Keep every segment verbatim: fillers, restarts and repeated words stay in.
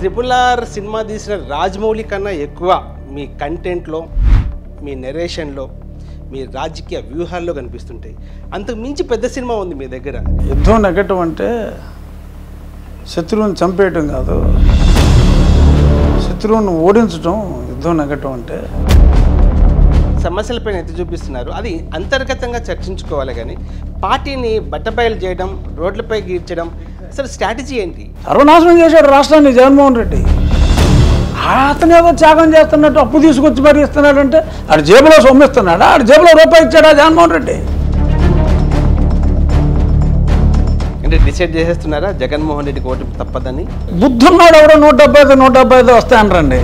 Triple R cinema తీసిన రాజమౌళి కన్నా ఎక్కువ మీ కంటెంట్లో, మీ నెరేషన్లో, మీ రాజకీయ వ్యూహాల్లో కనిపిస్తుంటాయి. అంతకు మించి పెద్ద సినిమా ఉంది మీ దగ్గర. యుద్ధం నెగ్గటం అంటే శత్రువుని చంపేయటం కాదు, శత్రువుని ఓడించడం యుద్ధం నెగ్గటం అంటే. సమస్యలపైన ఎత్తి చూపిస్తున్నారు, అది అంతర్గతంగా చర్చించుకోవాలి. కానీ పార్టీని బట్టబయలు చేయడం, రోడ్లపై గీర్చడం, అసలు స్ట్రాటజీ ఏంటి? సర్వనాశనం చేశాడు రాష్ట్రాన్ని జగన్మోహన్ రెడ్డి. అతను ఏదో త్యాగం చేస్తున్నట్టు అప్పు తీసుకొచ్చి మరీ ఇస్తున్నాడంటే ఆడు జేబులో సొమ్మిస్తున్నాడా? ఆడు జేబులో రూపాయి ఇచ్చాడా జగన్మోహన్ రెడ్డి? అంటే డిసైడ్ చేసేస్తున్నారా జగన్మోహన్ రెడ్డికి ఓటు తప్పదని? బుద్ధున్నాడు ఎవడో నూట డెబ్బై ఐదు నూట డెబ్బై ఐదు వస్తాయనరండి.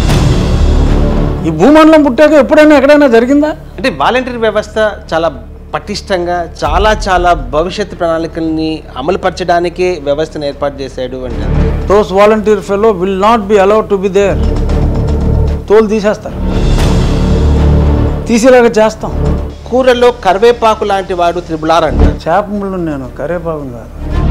ఈ భూమండలం పుట్టాక ఎప్పుడైనా ఎక్కడైనా జరిగిందా? అంటే వాలంటీర్ వ్యవస్థ చాలా పటిష్టంగా, చాలా చాలా భవిష్యత్తు ప్రణాళికల్ని అమలుపరచడానికే వ్యవస్థను ఏర్పాటు చేశాడు అంటే. Those volunteer fellow will not be allowed to be there. తోలు తీసేస్తారు, తీసేలాగా చేస్తాం. కూరల్లో కరివేపాకు లాంటి వాడు త్రిబుల్ ఆర్ అంటారు. చేప ముళ్ళు నేను కరివేపాకు కాదు,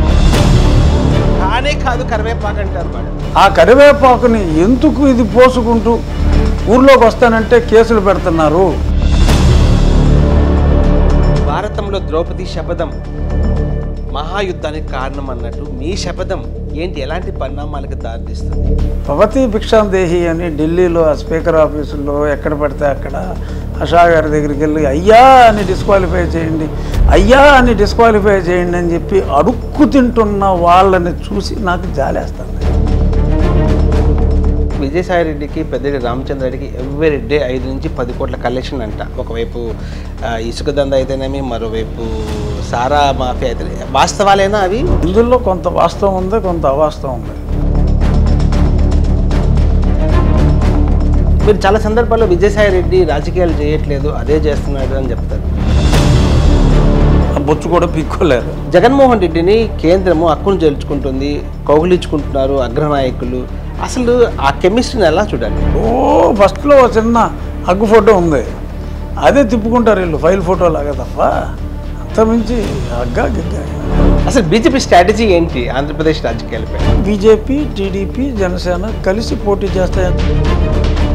కానే కాదు కరివేపాకు అంటారు వాడు. ఆ కరివేపాకుని ఎందుకు ఇది పోసుకుంటూ ఊర్లోకి వస్తానంటే కేసులు పెడుతున్నారు. భారతంలో ద్రౌపది శపథం మహాయుద్ధానికి కారణం అన్నట్టు మీ శపథం ఏంటి? ఎలాంటి పరిణామాలకు దారితీస్తుంది? భవతి భిక్షాం దేహి అని ఢిల్లీలో ఆ స్పీకర్ ఆఫీసుల్లో ఎక్కడ పడితే అక్కడ ఆశా గారి దగ్గరికి వెళ్ళి అయ్యా అని డిస్క్వాలిఫై చేయండి, అయ్యా అని డిస్క్వాలిఫై చేయండి అని చెప్పి అడుక్కు తింటున్న వాళ్ళని చూసి నాకు జాలేస్తాను. విజయసాయి రెడ్డికి, పెద్దిరెడ్డి రామచంద్రరెడ్డికి ఎవ్రీ డే ఐదు నుంచి పది కోట్ల కలెక్షన్ అంట. ఒకవైపు ఇసుక దంద అయితేనేమి, మరోవైపు సారా మాఫియా అయితే. వాస్తవాలేనా అవి? ఇందులో కొంత వాస్తవం ఉంది, కొంత అవాస్తవం ఉంది. మీరు చాలా సందర్భాల్లో విజయసాయి రెడ్డి రాజకీయాలు చేయట్లేదు, అదే చేస్తున్నాడు అని చెప్తారు. బొచ్చు కూడా పిక్కోలేరు. జగన్మోహన్ రెడ్డిని కేంద్రము హక్కును చేర్చుకుంటుంది, కౌగులించుకుంటున్నారు అగ్రనాయకులు. అసలు ఆ కెమిస్ట్రీని ఎలా చూడాలి? ఓ ఫస్ట్లో చిన్న అగ్గు ఫోటో ఉంది, అదే తిప్పుకుంటారు వీళ్ళు ఫైల్ ఫోటో లాగా తప్ప అంతమించి అగ్గా గిగ్గా. అసలు బీజేపీ స్ట్రాటజీ ఏంటి ఆంధ్రప్రదేశ్ రాజకీయాలపై? బీజేపీ, టీడీపీ, జనసేన కలిసి పోటీ చేస్తాయి.